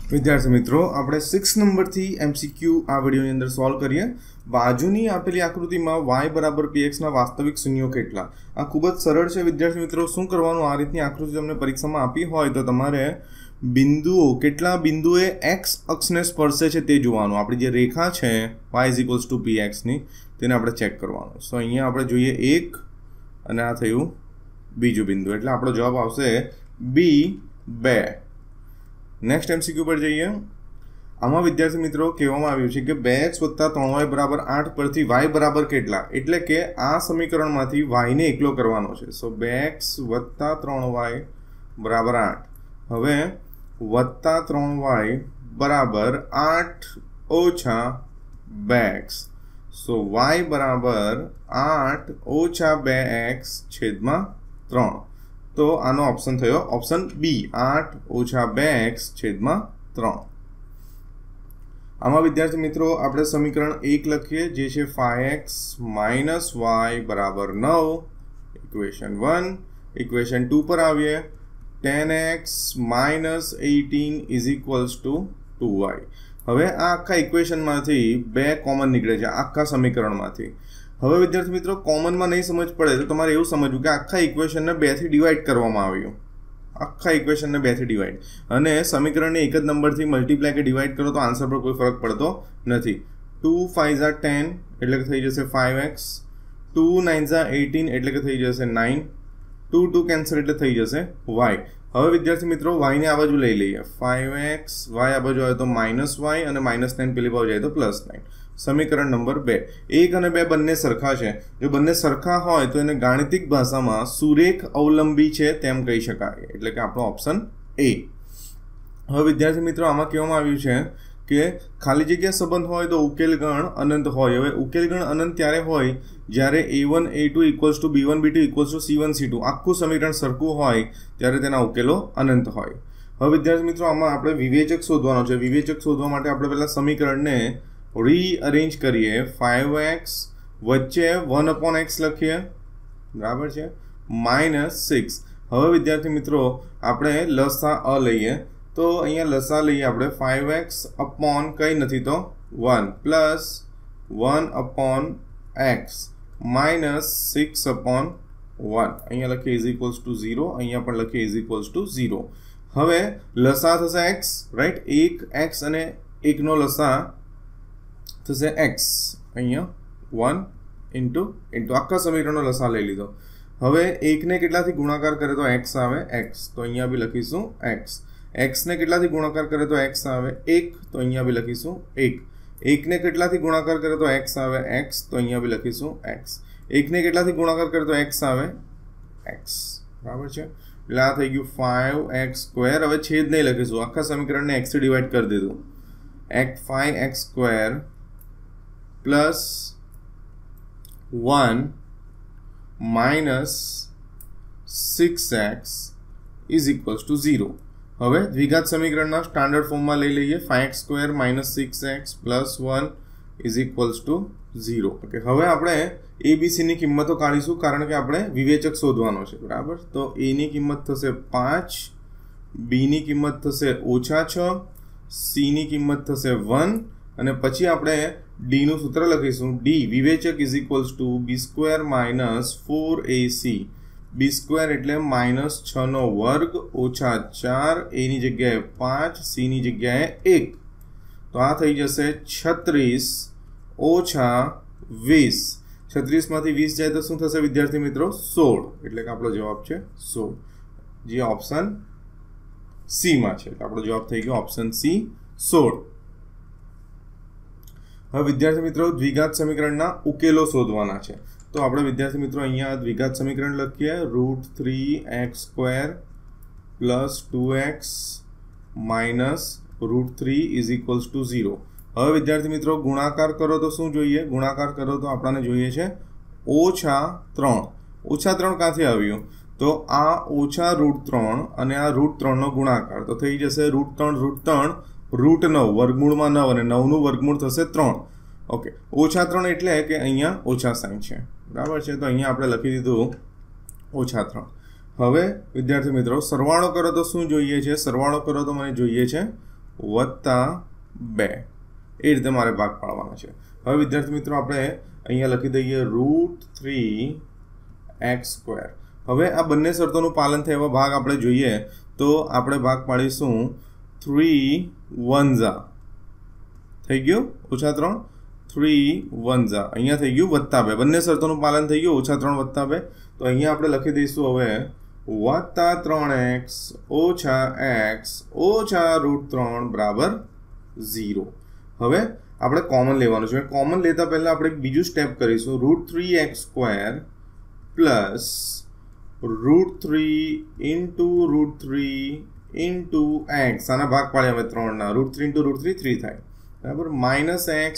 विद्यार्थी मित्रों આપણે 6 નંબરથી MCQ આ વિડિયોની અંદર સોલ્વ કરીએ। બાજુની આપેલી આકૃતિમાં y = px ના વાસ્તવિક શૂન્યો કેટલા? આ ખૂબ જ સરળ છે વિદ્યાર્થી મિત્રો। શું કરવાનું, આ રીતની આકૃતિ તમને પરીક્ષામાં આપી હોય તો તમારે બિંદુઓ કેટલા બિંદુએ x અક્ષને સ્પર્શે છે તે જોવાનું। આપણી જે રેખા છે y = px ની તેને આપણે ચેક કરવાનું। સો અહીંયા આપણે જોઈએ 1 અને આ થયું બીજું બિંદુ, એટલે આપણો જવાબ આવશે B2। नेक्स्ट MCQ पर जाइए। आमा विद्यार्थी मित्रों कहेवामां आव्युं छे के 2x + 3y = 8 परथी y बराबर केटला, एटले के आ समीकरणमांथी y ने एकलो करवानो छे। सो 2x + 3y = 8। हवे +3y = 8 ओछा 2x। सो y = 8 ओछा 2x छेदमां 3। तो आनो ऑप्शन थयो ऑप्शन बी, 8 ओछा 2x छेदमां 3। आमा विद्यार्थी मित्रों आपणे समीकरण 1 लखीए जे छे 5x - y = 9। इक्वेशन 1। इक्वेशन 2 पर आवीए 10x - 18 = 2y। हवे आ आखा इक्वेशनमांथी 2 कॉमन निकळे छे, आखा समीकरणमांथी। હવે વિદ્યાર્થી મિત્રો કોમનમાં નહીં સમજ પડે તો તમારે એવું સમજવું કે આખા ઇક્વેશનને 2 થી ડિવાઈડ કરવામાં આવ્યું। આખા ઇક્વેશનને 2 થી ડિવાઈડ અને સમીકરણને એક જ નંબરથી મલ્ટીપ્લાય કે ડિવાઈડ કરો તો આન્સર પર કોઈ ફરક પડતો નથી। 2 5 * 10 એટલે કે થઈ જશે 5x। 2 9 * 18 એટલે કે થઈ જશે 9। 2 2 કેન્સલ એટલે થઈ જશે y। હવે વિદ્યાર્થી મિત્રો y ને આ બાજુ લઈ લઈએ। 5x y આ બાજુ આવે તો -y અને -9 પેલી બાજુ જાય તો +9। समीकरण नंबर 2। 1 અને 2 બંને સરખા છે। જો બંને સરખા હોય તો એને ગાણિતિક ભાષામાં સુરેખ અવલંબી છે તેમ કહી શકાય, એટલે કે આપણો ઓપ્શન એ। હવે વિદ્યાર્થી મિત્રો આમાં કહેવામાં આવ્યું છે કે ખાલી જગ્યા સંબંધ હોય તો ઉકેલ ગણ અનંત હોય। હવે ઉકેલ ગણ અનંત ત્યારે હોય જ્યારે a1 a2 = b1 b2 = c1 c2 આખું સમીકરણ સરખું હોય ત્યારે તેના ઉકેલો અનંત હોય। હવે વિદ્યાર્થી મિત્રો આમાં આપણે વિવેચક શોધવાનો છે। વિવેચક શોધવા માટે આપણે પહેલા સમીકરણને रीअरेंज करिए। 5x वच्चे 1/x लखीए, बराबर है, -6। हवे विद्यार्थी मित्रों आपणे लसा अ लईए तो अहींया लसा लईए आपणे 5x अपॉन कई नथी तो 1 प्लस 1/x माइनस 6/1 अहींया लखीए = 0, अहींया पण लखीए = 0। हवे लसा थशे x, राइट। 1x અને 1 નો लसा थशे x, अहींया 1 * आखा समीकरणनो लसा लई लीधो। हवे 1 ने કેટલાથી ગુણાકાર કરે તો x આવે x, તો અહીંયા બી લખીશું x। x ને કેટલાથી ગુણાકાર કરે તો x આવે 1, તો અહીંયા બી લખીશું 1। 1 ને કેટલાથી ગુણાકાર કરે તો x આવે x, તો અહીંયા બી લખીશું x। 1 ને કેટલાથી ગુણાકાર કરે તો x આવે x, બરાબર છે। એટલે આ થઈ ગયું 5x²। હવે છેદ નહીં લખીશું, આખા સમીકરણને x થી ડિવાઈડ કરી દીધું। 5x² plus 1 minus 6x = 0। हवे द्विघात समीकरणना स्टैंडर्ड फॉर्म में लई लईए। 5x² - 6x + 1 = 0। ओके, हवे आपणे ABC ની કિંમતો કાઢીશું કારણ કે આપણે વિવેચક શોધવાનો છે, બરાબર। તો A ની કિંમત થશે 5, B ની કિંમત થશે -6, C ની કિંમત થશે 1 અને પછી આપણે D નું સૂત્ર લખીશું। D વિવેચક = B² - 4AC। B² એટલે -6² ઓછા 4, A ની જગ્યાએ 5, C ની જગ્યાએ 1, તો આ થઈ જશે 36 ઓછા 20। 36 માંથી 20 જાય તો શું થશે વિદ્યાર્થી મિત્રો? 16, એટલે કે આપણો જવાબ છે 16, જે ઓપ્શન C માં છે। એટલે આપણો જવાબ થઈ ગયો ઓપ્શન C 16। હવે વિદ્યાર્થી મિત્રો દ્વિઘાત સમીકરણના ઉકેલો શોધવાના છે। તો આપણે વિદ્યાર્થી મિત્રો અહીંયા દ્વિઘાત સમીકરણ લખીએ। √3x² + 2x - √3 = 0। હવે વિદ્યાર્થી મિત્રો ગુણાકાર કરો તો શું જોઈએ? ગુણાકાર કરો તો આપણને જોઈએ છે -3। -3 ક્યાંથી આવ્યું? તો આ -√3 અને આ √3 નો ગુણાકાર તો થઈ જશે √3 √9 વર્ગમૂળમાં 9 અને 9 નું વર્ગમૂળ થશે 3। ઓકે, -3 એટલે કે અહીંયા ઓછા સાઈન છે, બરાબર છે। તો અહીંયા આપણે લખી દીધું -3। હવે વિદ્યાર્થી મિત્રો સરવાળો કરો તો શું જોઈએ છે? સરવાળો કરો તો મને જોઈએ છે વત્તા 2 એ રીતે મારે ભાગ પાડવાનો છે. હવે વિદ્યાર્થી મિત્રો આપણે અહીંયા લખી દઈએ √3x². હવે આ બંને શરતોનું પાલન થાય એવા ભાગ આપણે જોઈએ તો આપણે ભાગ પાડીશું 3 1 થઈ ગયું -3 3 1 અહીંયા થઈ ગયું +2. બંને શરતોનું પાલન થઈ ગયું -3 +2. તો અહીંયા આપણે લખી દઈશું હવે +3x - x -√3 બરાબર 0. હવે આપણે કોમન લેવાનું છે. કોમન લેતા પહેલા આપણે એક બીજું સ્ટેપ કરીશું. √3x² પ્લસ √3 × √3 × આના ભાગ પાડ્યા હવે 3 ના. √3 × √3 3 થાય બરાબર. -x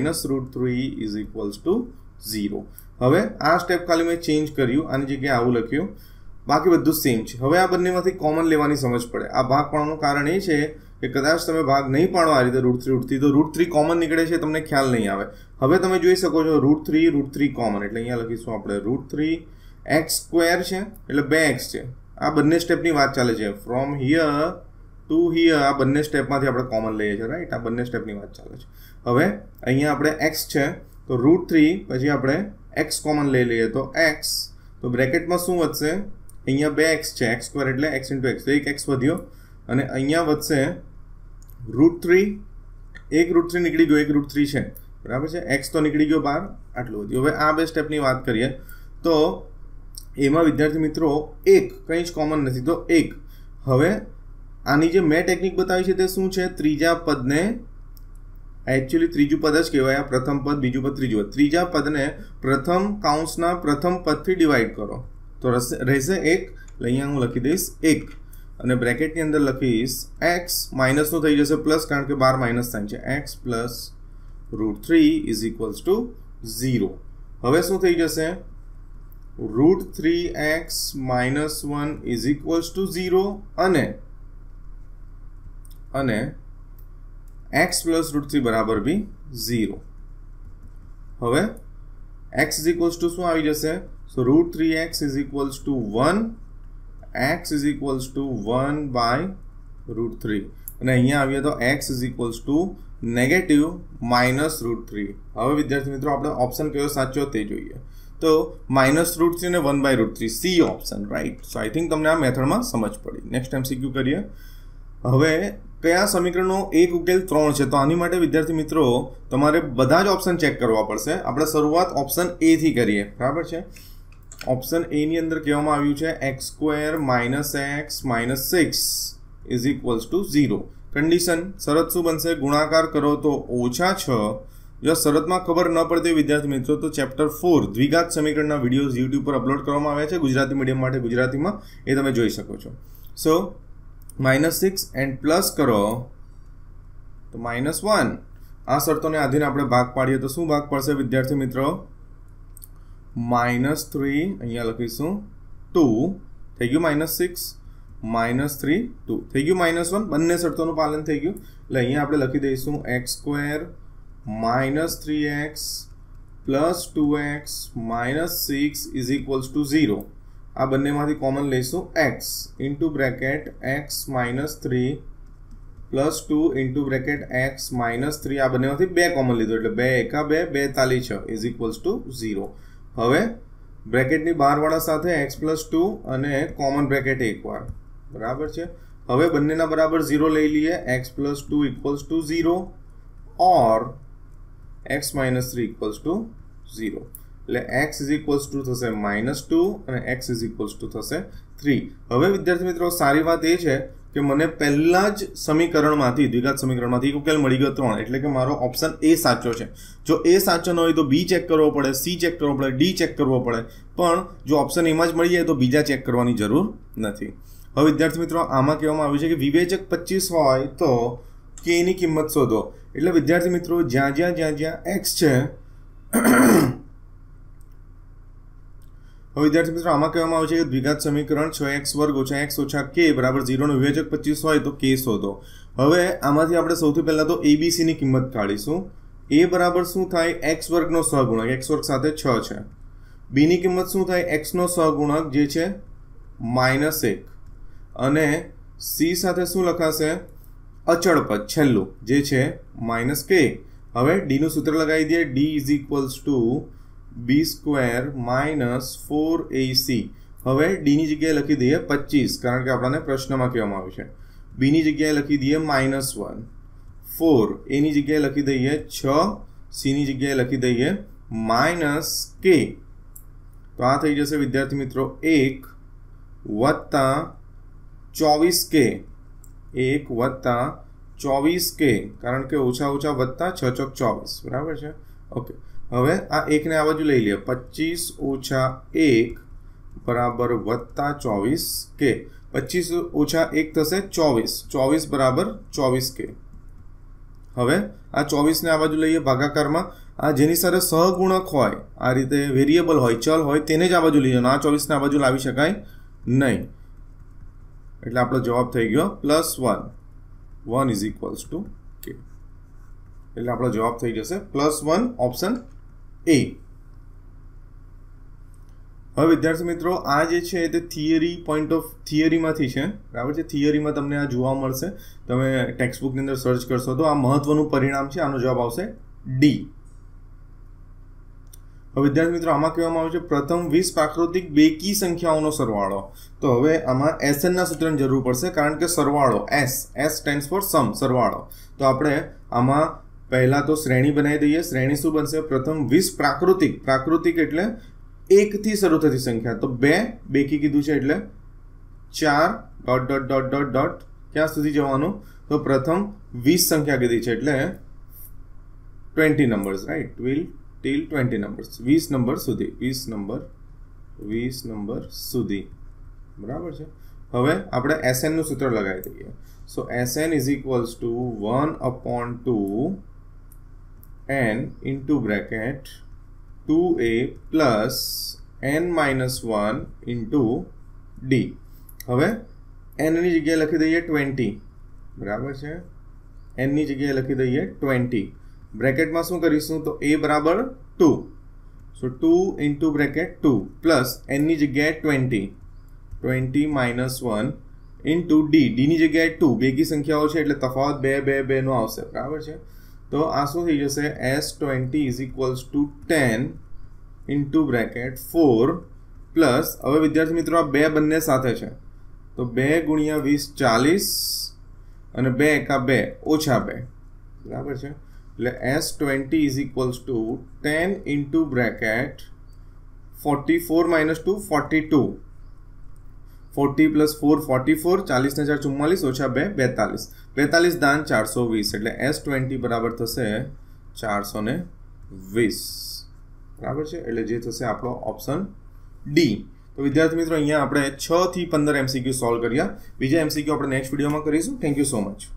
-√3 = 0. હવે આ સ્ટેપ ખાલી મેં ચેન્જ કર્યું, આની જગ્યાએ આવું લખ્યું, બાકી બધું સેમ છે. હવે આ બંનેમાંથી કોમન લેવાની સમજ પડે. આ ભાગ પાડવાનું કારણ એ છે કે કદાચ તમે ભાગ નહીં પાડો આ રીતે √3 તો √3 કોમન નીકળે છે, તમને ખ્યાલ નહીં આવે. હવે તમે જોઈ શકો છો √3 કોમન, એટલે અહીંયા લખીશું આપણે √3x² છે એટલે 2x છે. આ બંને સ્ટેપની વાત ચાલે છે. ફ્રોમ હિયર ટુ હિયર આ બંને સ્ટેપમાંથી આપણે કોમન લઈએ છીએ, રાઈટ? આ બંને સ્ટેપની વાત ચાલે છે. હવે અહીંયા આપણે x છે તો √3 પછી આપણે x કોમન લઈ લઈએ તો x, તો બ્રેકેટમાં શું વધશે? અહીંયા 2x છે, x² એટલે x × x, તો એક x વધ્યો અને અહીંયા વધશે √3, એક √3 નીકળી ગયો, એક √3 છે બરાબર છે. x તો નીકળી ગયો બહાર, આટલું વધ્યું. હવે આ બે સ્ટેપની વાત કરીએ તો એમાં વિદ્યાર્થી મિત્રો એક કંઈ જ કોમન નથી તો 1. હવે આની જે મેં ટેકનિક બતાવી છે તે શું છે? ત્રીજા પદને, એકચ્યુઅલી ત્રીજું પદ જ કહેવાય, આ પ્રથમ પદ, બીજું પદ, ત્રીજું પદ. ત્રીજા પદને પ્રથમ કૌંસના પ્રથમ પદથી ડિવાઈડ કરો તો રહેશે 1. એટલે અહીંયા હું લખી દઈશ 1 અને બ્રેકેટની અંદર લખીશ x માઇનસનું થઈ જશે પ્લસ, કારણ કે બાર માઇનસ સાઇન છે. x plus √3 = 0. હવે શું થઈ જશે? √3x - 1 = 0 અને x પ્લસ √3 બરાબર બી 0. હવે x શું આવી જશે? So √3x = 1, x = 1/√3 અને અહીંયા આવીએ તો x = -√3. હવે વિદ્યાર્થી મિત્રો આપણે ઓપ્શન કયો સાચો તે જોઈએ. તો -√3 અને 1/√3 C option, right? So I think તમને આ મેથડમાં સમજ પડી. નેક્સ્ટ MCQ કરીએ. હવે કયા સમીકરણનો એક ઉકેલ 3 છે? તો આની માટે વિદ્યાર્થી મિત્રો તમારે બધા જ ઓપ્શન ચેક કરવા પડશે. આપણે શરૂઆત ઓપ્શન A થી કરીએ, બરાબર છે? ઓપ્શન A ની અંદર કહેવામાં આવ્યું છે x² - x - 6 = 0. કન્ડિશન શરત શું બનશે? ગુણાકાર કરો તો -6. જો શરતમાં ખબર ન પડતી વિદ્યાર્થી મિત્રો તો ચેપ્ટર 4 દ્વિઘાત સમીકરણના વિડીયોઝ YouTube પર અપલોડ કરવામાં આવ્યા છે ગુજરાતી મીડિયમ માટે, ગુજરાતીમાં, એ તમે જોઈ શકો છો. સો -6 એન્ડ પ્લસ કરો તો -1. આ શરતોને આધીન આપણે ભાગ પાડીએ તો શું ભાગ પડશે વિદ્યાર્થી મિત્રો? -3 અહીંયા લખીશું 2 થઈ ગયું, -6 -3 2 થઈ ગયું, -1. બંને શરતોનું પાલન થઈ ગયું. એટલે અહીંયા આપણે લખી દઈશું x² - 3x પ્લસ 2x - 6 = 0. આ બંનેમાંથી કોમન લઈશું x into bracket x - 3 plus 2 into bracket x - 3. આ બંનેમાંથી 2 કોમન લીધું એટલે 2 × 2 2 × 6 = 0. હવે બ્રેકેટની બહારવાળા સાથે x + 2 અને કોમન બ્રેકેટ એકવાર, બરાબર છે? હવે બંનેના બરાબર 0 લઈ લઈએ. x + 2 = 0 ઓર x - 3 = 0. એટલે x થશે -2 અને x થશે 3. હવે વિદ્યાર્થી મિત્રો સારી વાત એ છે કે મને પહેલા જ સમીકરણમાંથી, દ્વિઘાત સમીકરણમાંથી એક ઉકેલ મળી ગયો 3, એટલે કે મારો ઓપ્શન A સાચો છે. જો A સાચો ન હોય તો B ચેક કરવો પડે, C ચેક કરવો પડે, D ચેક કરવો પડે, પણ જો ઓપ્શન એમાં જ મળી જાય તો બીજા ચેક કરવાની જરૂર નથી. હવે વિદ્યાર્થી મિત્રો આમાં કહેવામાં આવ્યું છે કે વિવેચક 25 હોય તો k ની કિંમત શોધો. એટલે વિદ્યાર્થી મિત્રો જ્યાં x છે, હવે વિદ્યાર્થી મિત્રો આમાં કહેવામાં આવે છે કે દ્વિઘાત સમીકરણ 6x² - x - k = 0 નું વિવેચક 25 હોય તો k શોધો. હવે આમાંથી આપણે સૌથી પહેલા તો ABC ની કિંમત કાઢીશું. A બરાબર શું થાય? x² નો સહગુણક, x² સાથે 6 છે. B ની કિંમત શું થાય? x નો સહગુણક જે છે -1 અને C સાથે શું લખાશે? અચળ પદ છેલ્લું જે છે માઇનસ કે. હવે ડીનું સૂત્ર લગાવી દઈએ. D is equals to B square minus 4ac. હવે ડીની જગ્યાએ લખી દઈએ 25 કારણ કે આપણને પ્રશ્નમાં કહેવામાં આવ્યું છે. બીની જગ્યાએ લખી દઈએ -1, 4 એની જગ્યાએ લખી દઈએ 6, સીની જગ્યાએ લખી દઈએ -k. તો આ થઈ જશે વિદ્યાર્થી મિત્રો 1 વત્તા 24k. 1 વત્તા 24k કારણ કે ઓછા ઓછા વત્તા 6 ચોક 24 બરાબર છે. ઓકે, હવે આ 1 ને આ બાજુ લઈ લઈએ. 25 ઓછા 1 બરાબર વત્તા 24k. 25 ઓછા 1 થશે 24. 24 બરાબર 24k. હવે આ 24 ને આ બાજુ લઈએ ભાગાકારમાં. આ જેની સાથે સહગુણક હોય, આ રીતે વેરિયેબલ હોય, ચલ હોય, તેને જ આ બાજુ લઈ જવાનું. આ 24 ને આ બાજુ લાવી શકાય નહીં. એટલે આપણો જવાબ થઈ ગયો +1. 1 ઇઝ ઇક્વલ્સ ટુ k. એટલે આપણો જવાબ થઈ જશે +1 ઓપ્શન એ. હવે વિદ્યાર્થી મિત્રો આ જે છે તે થિયરીમાંથી છે બરાબર છે. થિયરીમાં તમને આ જોવા મળશે. તમે ટેક્સ્ટબુકની અંદર સર્ચ કરશો તો આ મહત્વનું પરિણામ છે. આનો જવાબ આવશે ડી. હવે વિદ્યાર્થી મિત્રો આમાં કહેવામાં આવે છે પ્રથમ 20 પ્રાકૃતિક બેકી સંખ્યાઓનો સરવાળો. તો હવે આમાં SN ના સૂત્રની જરૂર પડશે કારણ કે સરવાળો S સ્ટેન્ડ્સ ફોર સમ, સરવાળો. તો આપણે આમાં પહેલા તો શ્રેણી બનાવી દઈએ. શ્રેણી શું બનશે? પ્રથમ 20 પ્રાકૃતિક એટલે 1 થી શરૂ થતી સંખ્યા. તો 2 બેકી કીધું છે એટલે 4 ... ક્યાં સુધી જવાનું? તો પ્રથમ 20 સંખ્યા કીધી છે એટલે 20 numbers, right? till 20 numbers, 20 number સુધી, 20 નંબર સુધી બરાબર છે. હવે આપણે SN નું સૂત્ર લગાવી દઈએ. So SN is equals to 1/2 n into bracket 2a plus n-1 into d. હવે n ની જગ્યાએ લખી દઈએ 20 બરાબર છે. n ની જગ્યાએ લખી દઈએ 20. બ્રેકેટમાં શું કરીશું? તો a બરાબર 2. So 2 into bracket 2 plus n ની જગ્યાએ 20 -1 ઇન્ટુ d. ની જગ્યાએ 2. બેકી સંખ્યાઓ છે એટલે તફાવત 2 નો આવશે બરાબર છે. તો આ શું થઈ જશે? S20 is equals to 10 into bracket 4 plus, હવે વિદ્યાર્થી મિત્રો આ 2 બંને સાથે છે તો 2 ગુણ્યા 20 40 અને 2 એકા 2 ઓછા 2 બરાબર છે. એટલે S20 is equals to 10 into bracket 44 - 2 42. 40 + 4 44, 40 ને 4 44, ઓછા 2 42. 42 દાન 420 એટલે S20 બરાબર થશે 420 બરાબર છે. એટલે જે થશે આપણો ઓપ્શન ડી. તો વિદ્યાર્થી મિત્રો અહીંયા આપણે 6 થી 15 MCQ સોલ્વ કર્યા. બીજા MCQ આપણે નેક્સ્ટ વિડીયોમાં કરીશું. Thank you so much.